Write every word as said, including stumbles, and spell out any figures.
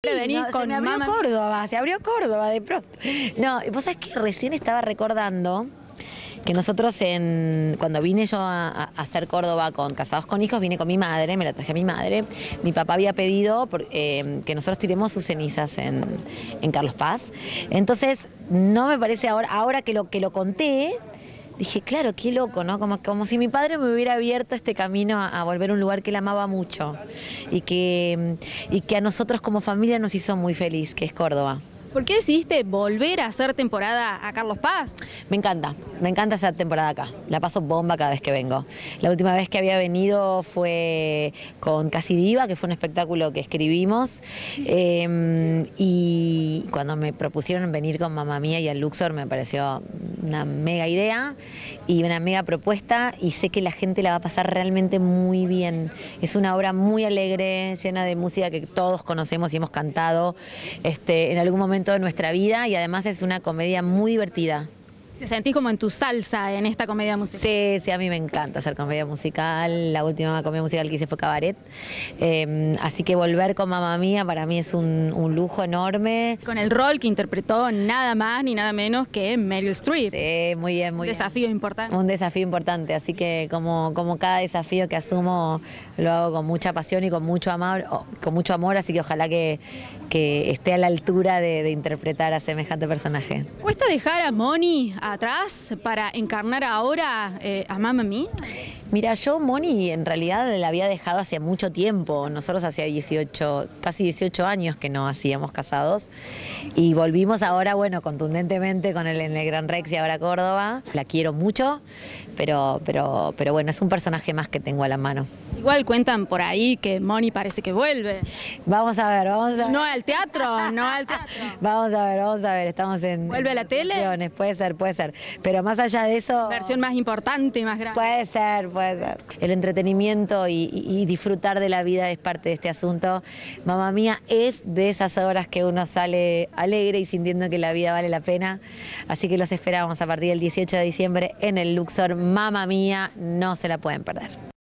venís no, con se me abrió Mamma- Córdoba, se abrió Córdoba de pronto. No, vos sabés que recién estaba recordando que nosotros en, cuando vine yo a, a hacer Córdoba con Casados con Hijos, vine con mi madre, me la traje a mi madre. Mi papá había pedido por, eh, que nosotros tiremos sus cenizas en, en Carlos Paz. Entonces, no me parece ahora, ahora que lo, que lo conté, dije, claro, qué loco, ¿no? Como, como si mi padre me hubiera abierto este camino a, a volver a un lugar que él amaba mucho y que, y que a nosotros como familia nos hizo muy feliz, que es Córdoba. ¿Por qué decidiste volver a hacer temporada a Carlos Paz? Me encanta, me encanta hacer temporada acá. La paso bomba cada vez que vengo. La última vez que había venido fue con Casi Diva, que fue un espectáculo que escribimos. Eh, y cuando me propusieron venir con Mamma Mía y al Luxor me pareció una mega idea y una mega propuesta. Y sé que la gente la va a pasar realmente muy bien. Es una obra muy alegre, llena de música que todos conocemos y hemos cantado este, en algún momento de nuestra vida, y además es una comedia muy divertida. ¿Te sentís como en tu salsa en esta comedia musical? Sí, sí, a mí me encanta hacer comedia musical. La última comedia musical que hice fue Cabaret. Eh, así que volver con Mamma Mía para mí es un, un lujo enorme. Con el rol que interpretó nada más ni nada menos que Meryl Streep. Sí, muy bien, muy Un bien. desafío importante. Un desafío importante, así que como, como cada desafío que asumo lo hago con mucha pasión y con mucho amor, con mucho amor, así que ojalá que, que esté a la altura de, de interpretar a semejante personaje. ¿Cuesta dejar a Moni atrás para encarnar ahora eh, a Mamma Mía? Mira, yo Moni en realidad la había dejado hace mucho tiempo. Nosotros hacía dieciocho, casi dieciocho años que no hacíamos Casados y volvimos ahora, bueno, contundentemente con el en el Gran Rex y ahora Córdoba. La quiero mucho, pero, pero, pero bueno, es un personaje más que tengo a la mano. Igual cuentan por ahí que Moni parece que vuelve. Vamos a ver, vamos a ver. No al teatro, no al teatro. Vamos a ver, vamos a ver, estamos en... ¿Vuelve a la tele? Puede ser, puede ser. Pero más allá de eso... Versión más importante y más grande. Puede ser, puede ser. El entretenimiento y, y, y disfrutar de la vida es parte de este asunto. Mamma Mía es de esas horas que uno sale alegre y sintiendo que la vida vale la pena. Así que los esperamos a partir del dieciocho de diciembre en el Luxor. Mamma Mía, no se la pueden perder.